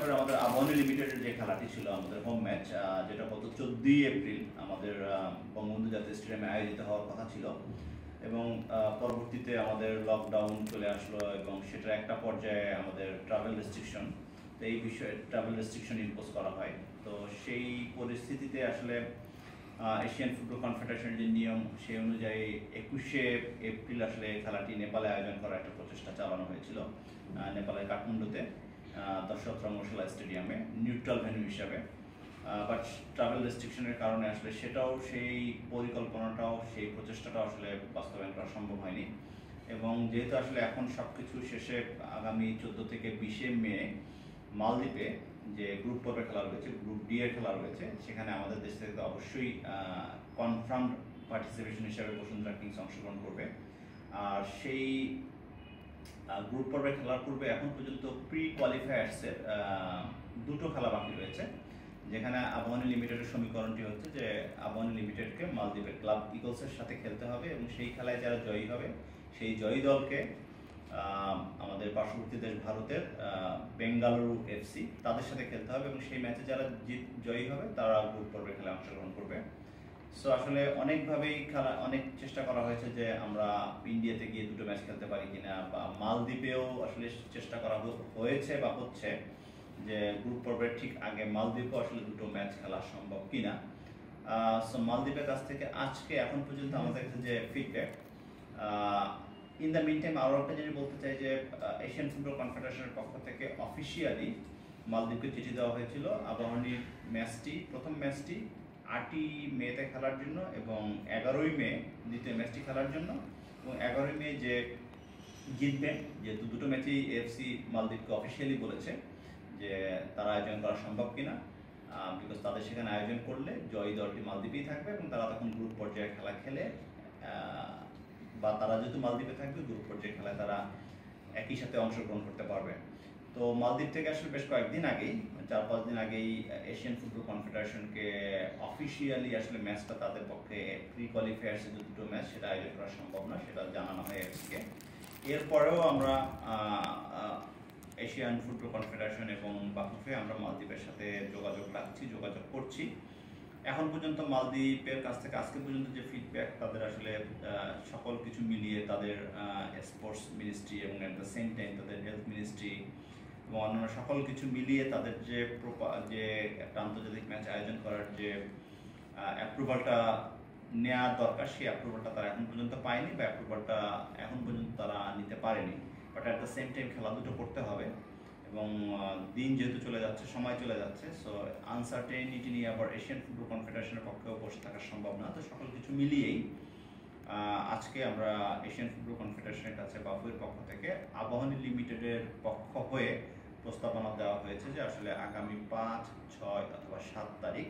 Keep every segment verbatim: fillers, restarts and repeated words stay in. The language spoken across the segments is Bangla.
করে আমাদের আবাহনী লিমিটেডের যে খেলাটি ছিল আমাদের হোম ম্যাচ, যেটা গত চোদ্দই এপ্রিল আমাদের বঙ্গবন্ধু জাতীয় স্টেডিয়ামে আয়োজিত হওয়ার কথা ছিল, এবং পরবর্তীতে আমাদের লকডাউন চলে আসলো এবং সেটার একটা পর্যায়ে আমাদের ট্রাভেল রেস্ট্রিকশন, তো এই বিষয়ে ট্রাভেল রেস্ট্রিকশন ইম্পোজ করা হয়। তো সেই পরিস্থিতিতে আসলে এশিয়ান ফুটবল কনফেডারেশনের যে নিয়ম সেই অনুযায়ী একুশে এপ্রিল আসলে খেলাটি নেপালে আয়োজন করার একটা প্রচেষ্টা চালানো হয়েছিল নেপালের কাঠমান্ডুতে দশরথ রঙ্গশালা স্টেডিয়ামে নিউট্রাল ভেন্যু হিসাবে। বাট ট্রাভেল রেস্ট্রিকশনের কারণে আসলে সেটাও সেই পরিকল্পনাটাও সেই প্রচেষ্টাটাও আসলে বাস্তবায়ন করা সম্ভব হয়নি। এবং যেহেতু আসলে এখন সব কিছু শেষে আগামী চোদ্দো থেকে বিশে মে মালদ্বীপে যে গ্রুপ পর্বে খেলা রয়েছে, গ্রুপ ডি এর খেলা রয়েছে, সেখানে আমাদের দেশ থেকে অবশ্যই কনফার্মড পার্টিসিপেশন হিসাবে বসুন্ধরা কিংস অংশগ্রহণ করবে। আর সেই গ্রুপ পর্বে খেলার পূর্বে এখন পর্যন্ত প্রি কোয়ালিফায়ার্সের দুটো খেলা বাকি রয়েছে, যেখানে আবাহনী লিমিটেডের সমীকরণটি হচ্ছে যে আবাহনী লিমিটেডকে মালদ্বীপের ক্লাব ইগলসের সাথে খেলতে হবে এবং সেই খেলায় যারা জয়ী হবে সেই জয়ী দলকে আমাদের পার্শ্ববর্তী দেশ ভারতের বেঙ্গালুরু এফসি তাদের সাথে খেলতে হবে এবং সেই ম্যাচে যারা জিত জয়ী হবে তারা গ্রুপ পর্বে খেলায় অংশগ্রহণ করবে। সো আসলে অনেকভাবেই খেলা অনেক চেষ্টা করা হয়েছে যে আমরা ইন্ডিয়াতে গিয়ে দুটো ম্যাচ খেলতে পারি কিনা, বা মালদ্বীপেও আসলে চেষ্টা করা হয়েছে বা হচ্ছে যে গ্রুপ পর্বের ঠিক আগে মালদ্বীপেও আসলে দুটো ম্যাচ খেলা সম্ভব কিনা। সো মালদ্বীপের কাছ থেকে আজকে এখন পর্যন্ত আমাদের কাছে যে feedback, in the meantime আরও একটা জিনিস বলতে চাই যে এশিয়ান ফুটবল কনফেডারেশনের পক্ষ থেকে অফিসিয়ালি মালদ্বীপকে চিঠি দেওয়া হয়েছিল আবাহনীর ম্যাচটি প্রথম ম্যাচটি আটই মেতে খেলার জন্য এবং এগারোই মে দ্বিতীয় ম্যাচটি খেলার জন্য, এবং এগারোই মে যে জিতবে, যেহেতু দুটো ম্যাচেই এফসি মালদ্বীপকে অফিসিয়ালি বলেছে যে তারা আয়োজন করা সম্ভব কিনা, বিকজ তাদের সেখানে আয়োজন করলে জয়ী দলটি মালদ্বীপেই থাকবে এবং তারা তখন গ্রুপ পর্যায়ে খেলা খেলে, বা তারা যেহেতু মালদ্বীপে থাকবে গ্রুপ পর্যায়ে খেলায় তারা একই সাথে অংশগ্রহণ করতে পারবে। তো মালদ্বীপ থেকে আসলে বেশ কয়েকদিন আগেই চার পাঁচ দিন আগেই এশিয়ান ফুটবল কনফেডারেশনকে অফিসিয়ালি আসলে ম্যাচটা তাদের পক্ষে প্রি কোয়ালিফায়ার্সের যে দুটো ম্যাচ সেটা আয়োজন করা সম্ভব না সেটা জানানো হয় এফসিকে। এরপরেও আমরা এশিয়ান ফুটবল কনফেডারেশন এবং বাফুফে আমরা মালদ্বীপের সাথে যোগাযোগ রাখছি, যোগাযোগ করছি। এখন পর্যন্ত মালদ্বীপের কাছ থেকে আজকে পর্যন্ত যে ফিডব্যাক তাদের আসলে সকল কিছু মিলিয়ে তাদের স্পোর্টস মিনিস্ট্রি এবং অ্যাট দ্য সেম টাইম তাদের হেলথ মিনিস্ট্রি এবং অন্যান্য সকল কিছু মিলিয়ে তাদের যে যে একটা আন্তর্জাতিক ম্যাচ আয়োজন করার যে অ্যাপ্রুভালটা নেওয়া দরকার সেই অ্যাপ্রুভালটা তারা এখন পর্যন্ত পায়নি বা অ্যাপ্রুভালটা এখন পর্যন্ত তারা নিতে পারেনি। But at the same time খেলা দুটো করতে হবে এবং দিন যেহেতু চলে যাচ্ছে, সময় চলে যাচ্ছে, সো আনসার্টেনিটি নিয়ে আবার এশিয়ান ফুটবল কনফেডারেশনের পক্ষেও বসে থাকা সম্ভব না। তো সকল কিছু মিলিয়েই আজকে আমরা এশিয়ান ফুটবল কনফেডারেশনের কাছে বাফুফের পক্ষ থেকে আবাহনী লিমিটেডের পক্ষ হয়ে প্রস্তাবনা দেওয়া হয়েছে যে আসলে আগামী পাঁচ ছয় অথবা সাত তারিখ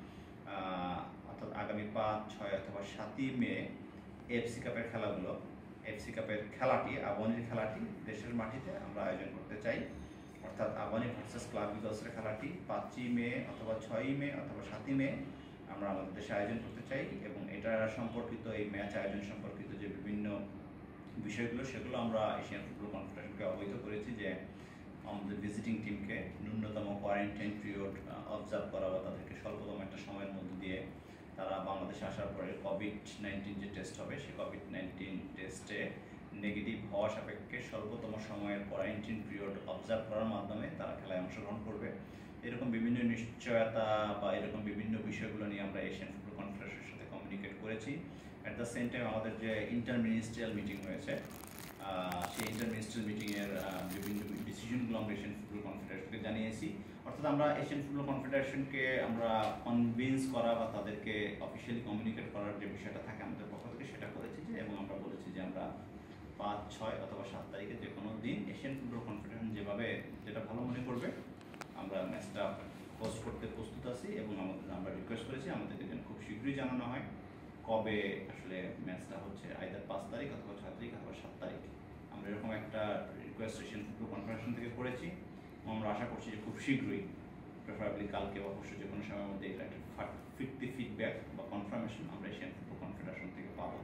অর্থাৎ আগামী পাঁচ ছয় অথবা সাতই মে এফসি কাপের খেলাগুলো এফসি কাপের খেলাটি আবাহনীর খেলাটি দেশের মাটিতে আমরা আয়োজন করতে চাই, অর্থাৎ আবাহনী ভার্সেস ক্লাব ইগলসের খেলাটি পাঁচই মে অথবা ছয়ই মে অথবা সাতই মে আমরা আমাদের দেশে আয়োজন করতে চাই। এবং এটা সম্পর্কিত এই ম্যাচ আয়োজন সম্পর্কিত যে বিভিন্ন বিষয়গুলো সেগুলো আমরা এশিয়ান ফুটবল কনফেডারেশনকে অবহিত করেছি যে আমাদের ভিজিটিং টিমকে ন্যূনতম কোয়ারেন্টাইন পিরিয়ড অবজার্ভ করা বা তাদেরকে স্বল্পতম একটা সময়ের মধ্যে দিয়ে তারা বাংলাদেশে আসার পরে কোভিড নাইন্টিন যে টেস্ট হবে সেই কোভিড নাইন্টিন টেস্টে নেগেটিভ হওয়া সাপেক্ষে স্বল্পতম সময়ের কোয়ারেন্টাইন পিরিয়ড অবজার্ভ করার মাধ্যমে তারা খেলায় অংশগ্রহণ করবে। এরকম বিভিন্ন নিশ্চয়তা বা এরকম বিভিন্ন বিষয়গুলো নিয়ে আমরা এশিয়ান ফুটবল কনফেডারেশনের সাথে কমিউনিকেট করেছি। অ্যাট দ্য সেম টাইম আমাদের যে ইন্টার মিনিস্ট্রিয়াল মিটিং হয়েছে সেই ইন্টার মিনিস্ট্রিয়াল মিটিংয়ের বিভিন্ন ডিসিশনগুলো আমরা এশিয়ান ফুটবল কনফেডারেশনকে জানিয়েছি। অর্থাৎ আমরা এশিয়ান ফুটবল কনফেডারেশনকে আমরা কনভিন্স করা বা তাদেরকে অফিসিয়ালি কমিউনিকেট করার যে বিষয়টা থাকে আমাদের পক্ষ থেকে সেটা করেছি যে, এবং আমরা বলেছি যে আমরা পাঁচ ছয় অথবা সাত তারিখে যে কোনো দিন এশিয়ান ফুটবল কনফেডারেশন যেভাবে যেটা ভালো মনে করবে আমরা ম্যাচটা হোস্ট করতে প্রস্তুত আছি। এবং আমাদের আমরা রিকোয়েস্ট করেছি আমাদেরকে যেন খুব শীঘ্রই জানানো হয় কবে আসলে ম্যাচটা হচ্ছে, আইদার পাঁচ তারিখ অথবা ছয় তারিখ অথবা সাত তারিখ। আমরা এরকম একটা রিকোয়েস্ট এশিয়ান ফুটবল কনফেডারেশন থেকে করেছি এবং আমরা আশা করছি যে খুব শীঘ্রই, প্রেফারেবলি কালকে বা পরশু যে কোনো সময়ের মধ্যে এটা একটা ফিফটি ফিডব্যাক বা কনফার্মেশন আমরা এশিয়ান ফুটবল কনফেডারেশন থেকে পাবো।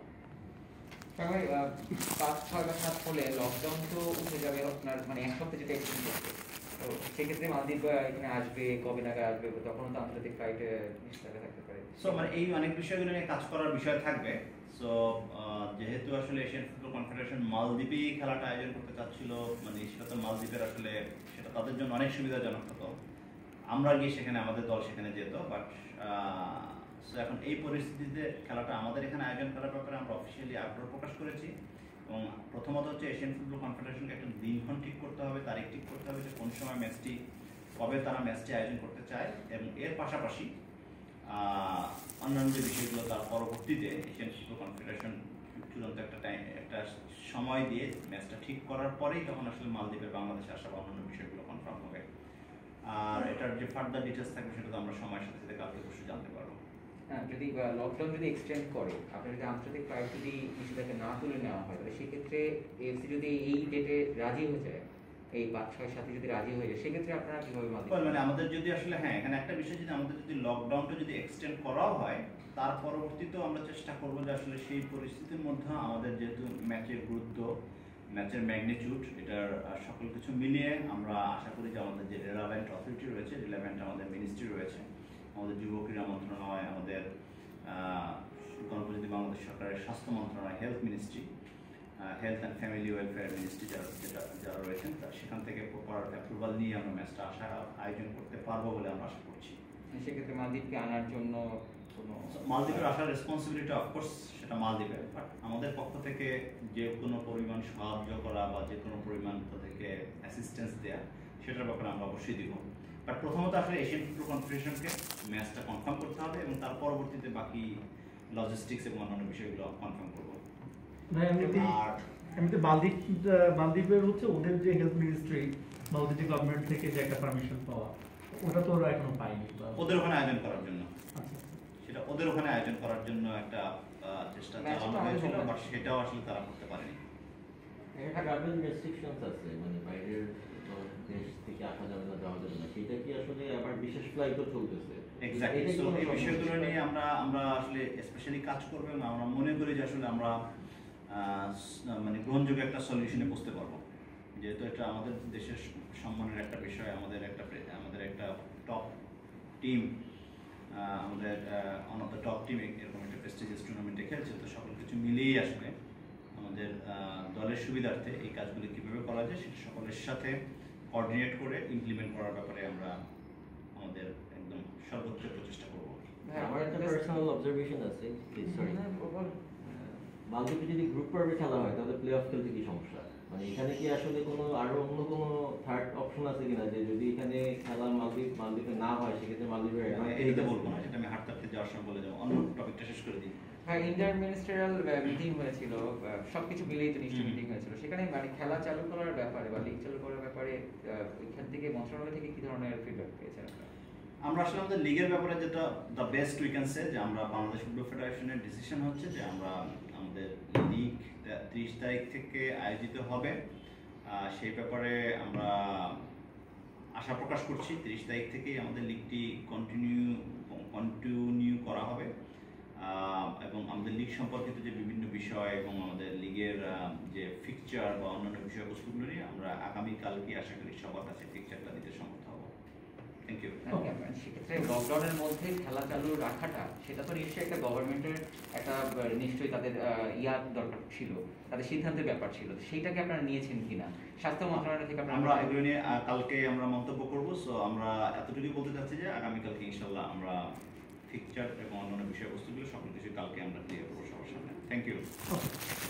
পাঁচ ছয় বা সাত হলে লকডাউন তো উঠে যাবে আপনার, মানে এক সপ্তাহ যেটা এক্সটেন্ড করবে, তো সেক্ষেত্রে মালদ্বীপ এখানে আসবে, কবে নাগাদ আসবে, তখন তো আন্তর্জাতিক ফ্লাইটে নিশ্চিত থাকতে পারে। সো মানে এই অনেক বিষয়গুলো নিয়ে কাজ করার বিষয় থাকবে। সো যেহেতু আসলে এশিয়ান ফুটবল কনফেডারেশন মালদ্বীপেই খেলাটা আয়োজন করতে চাচ্ছিল, মানে সেটা তো মালদ্বীপের আসলে সেটা তাদের জন্য অনেক সুবিধাজনক হতো, আমরা গিয়ে সেখানে আমাদের দল সেখানে যেত। বাট সো এখন এই পরিস্থিতিতে খেলাটা আমাদের এখানে আয়োজন করার ব্যাপারে আমরা অফিসিয়ালি আগ্রহ প্রকাশ করেছি। এবং প্রথমত হচ্ছে এশিয়ান ফুটবল কনফেডারেশনকে একটা দিনক্ষণ ঠিক করতে হবে, তারিখ ঠিক করতে হবে যে কোন সময় ম্যাচটি, কবে তারা ম্যাচটি আয়োজন করতে চায়। এবং এর পাশাপাশি অন্যান্য যে বিষয়গুলো তার পরবর্তীতে এশিয়ান ফুটবল কনফেডারেশন চূড়ান্ত একটা টাইম একটা সময় দিয়ে ম্যাচটা ঠিক করার পরেই তখন আসলে মালদ্বীপের বাংলাদেশে আসা বা অন্যান্য বিষয়গুলো কনফার্ম হবে। আর এটার যে ফার্দার ডিটেলস থাকবে সেটা তো আমরা সময়ের সাথে সাথে কালকে পরশু জানতে পারবো। হ্যাঁ, যদি লকডাউন যদি এক্সটেন্ড করে, আপনার যদি আন্তর্জাতিক ফ্লাইট যদি নিষেধাজ্ঞা না তুলে নেওয়া হয়, তাহলে সেক্ষেত্রে এএফসি যদি এই ডেটে রাজি হয়ে যায়, এই পাঁচ ছয় সাথে যদি রাজি হয়ে যায়, সেক্ষেত্রে আপনারা কিভাবে মালদ্বীপ মানে আমাদের যদি আসলে হ্যাঁ এখানে একটা বিষয়, যদি আমাদের যদি লকডাউনটা যদি এক্সটেন্ড করাও হয়, তার পরবর্তীতেও আমরা চেষ্টা করবো যে আসলে সেই পরিস্থিতির মধ্যে আমাদের যেহেতু ম্যাচের গুরুত্ব, ম্যাচের ম্যাগনিটিউড, এটার সকল কিছু মিলিয়ে আমরা আশা করি যে আমাদের যে রিলেভেন্ট অথরিটি রয়েছে, রিলেভেন্ট আমাদের মিনিস্ট্রি রয়েছে, আমাদের যুব ক্রীড়া মন্ত্রণালয়, আমাদের গণপ্রজাতন্ত্রী বাংলাদেশ সরকারের স্বাস্থ্য মন্ত্রণালয়, health ministry, health and family welfare ministry যারা যেটা যারা রয়েছেন, সেখান থেকে প্রপার অ্যাপ্রুভাল নিয়ে আমরা ম্যাচটা আসা আয়োজন করতে পারবো বলে আমরা আশা করছি। সেক্ষেত্রে মালদ্বীপকে আনার জন্য কোনো মালদ্বীপের আসার রেসপন্সিবিলিটি অফকোর্স সেটা মালদ্বীপের, বাট আমাদের পক্ষ থেকে যে কোনো পরিমাণ সাহায্য করা বা যে কোনো পরিমাণ তাদেরকে অ্যাসিস্ট্যান্স দেওয়া, সেটার ব্যাপারে আমরা অবশ্যই দিব। বাট প্রথমত আসলে এশিয়ান ফুটবল কনফেডারেশনকে ম্যাচটা কনফার্ম করতে হবে এবং তার পরবর্তীতে বাকি লজিস্টিক্স এবং অন্যান্য বিষয়গুলো কনফার্ম করবো। আর এমনিতে মালদ্বীপ মালদ্বীপের হচ্ছে ওদের যে হেলথ মিনিস্ট্রি বা ওদের যে গভর্নমেন্ট থেকে যে একটা পারমিশন পাওয়া, ওটা তো ওরা এখনো পায়নি ওদের ওখানে আয়োজন করার জন্য। সেটা ওদের ওখানে আয়োজন করার জন্য একটা চেষ্টা চালানো হয়েছিল, বাট সেটাও আসলে তারা করতে পারেনি। একটা ট্রাভেল রেস্ট্রিকশনস আছে, মানে বাইরের দেশ থেকে আসা যাবে না, যাওয়া যাবে না, সেটা কি আসলে আবার বিশেষ ফ্লাইটও চলতেছে? এক্স্যাক্টলি। সো এই বিষয়গুলো নিয়ে আমরা আমরা আসলে স্পেশালি কাজ করব এবং আমরা মনে করি যে আসলে আমরা মানে গ্রহণযোগ্য একটা সলিউশনে বসতে পারবো, যেহেতু এটা আমাদের দেশের সম্মানের একটা বিষয়, আমাদের একটা আমাদের একটা টপ টিম, আমাদের one of the top team এরকম একটা প্রেস্টিজিয়াস টুর্নামেন্টে খেলছে। তো সকল কিছু মিলিয়েই আসলে আমাদের দলের সুবিধার্থে এই কাজগুলি কীভাবে করা যায় সেটা সকলের সাথে কোঅর্ডিনেট করে ইমপ্লিমেন্ট করার ব্যাপারে আমরা আমাদের একদম সর্বোচ্চ প্রচেষ্টা করবো। আমার একটা পার্সোনাল অবজারভেশন আছে, সরি, মালদ্বীপে যদি গ্রুপ পর্বে খেলা হয় তাহলে প্লে অফ খেলতে কি সমস্যা? মানে এখানে কি আসলে কোনো আরো অন্য কোনো থার্ড অপশন আছে কিনা, যে যদি এখানে খেলা মালদ্বীপ মালদ্বীপে না হয় সেক্ষেত্রে মালদ্বীপের এইটা বলবো না, সেটা আমি হাট থাকতে যাওয়ার সময় বলে যাবো, অন্য টপিকটা শেষ করে দিই। হ্যাঁ, ইন্টার মিনিস্টারিয়াল মিটিং হয়েছিল, সবকিছু মিলিয়ে তো নিশ্চয়ই মিটিং হয়েছিল, সেখানে মানে খেলা চালু করার ব্যাপারে বা লিগ চালু করার ব্যাপারে ওইখান থেকে মন্ত্রণালয় থেকে কি ধরনের ফিডব্যাক পেয়েছেন আপনারা? আমরা আসলে আমাদের লিগের ব্যাপারে যেটা the best we can say, যে আমরা বাংলাদেশ ফুটবল ফেডারেশনের ডিসিশন হচ্ছে যে আমরা আমাদের লিগ ত্রিশ তারিখ থেকে আয়োজিত হবে, সেই ব্যাপারে আমরা আশা প্রকাশ করছি। ত্রিশ তারিখ থেকেই আমাদের লিগটি কন্টিনিউ কন্টিনিউ করা হবে এবং আমাদের লিগ সম্পর্কিত যে বিভিন্ন বিষয় এবং আমাদের লিগের যে ফিকচার বা অন্যান্য বিষয়বস্তুগুলো নিয়ে আমরা আগামীকালকে আশা করি সবার কাছে ফিকচারটা দিতে সমর্থ হব। Thank you. সেক্ষেত্রে লকডাউনের মধ্যে খেলা চালু রাখাটা, সেটা তো নিশ্চয়ই একটা গভর্নমেন্টের একটা নিশ্চয়ই তাদের ইয়ার দরকার ছিল, তাদের সিদ্ধান্তের ব্যাপার ছিল, সেইটাকে আপনারা নিয়েছেন কিনা স্বাস্থ্য মন্ত্রণালয় থেকে? আমরা এগুলো নিয়ে কালকে আমরা মন্তব্য করবো। সো আমরা এতটুকুই বলতে চাচ্ছি যে আগামীকালকে ইনশাল্লাহ আমরা ফিকচার এবং অন্যান্য বিষয়বস্তুগুলো সকল কিছু কালকে আমরা ক্লিয়ার করবো সবার সামনে। Thank you.